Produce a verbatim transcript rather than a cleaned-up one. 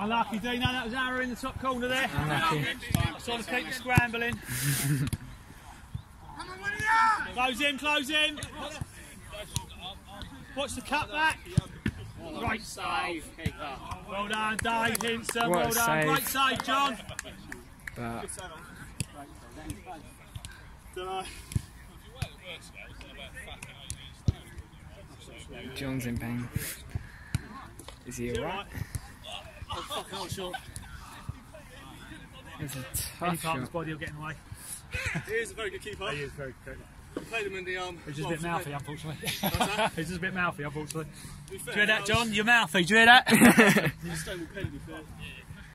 Unlucky, Dino. That was Arrow in the top corner there. Unlucky. Trying to keep the scrambling. Close in, close in. Watch the cut back. Great save. Well done, Dave Hinson. What Well a done. save. Great save, John. But John's in pain. Is he alright? Oh, fuck, I'm not sure. It's a Any tough part of his shot. body will get in the way. He is a very good keeper. He is very good. We played him in the um. He's just a bit mouthy, unfortunately. that? He's just a bit mouthy, unfortunately. To be Do fair, you hear that, was- John? You're mouthy. Do you hear that? He was stone with pen before.